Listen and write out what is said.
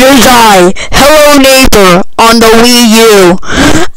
Here's I, Hello Neighbor, on the Wii U.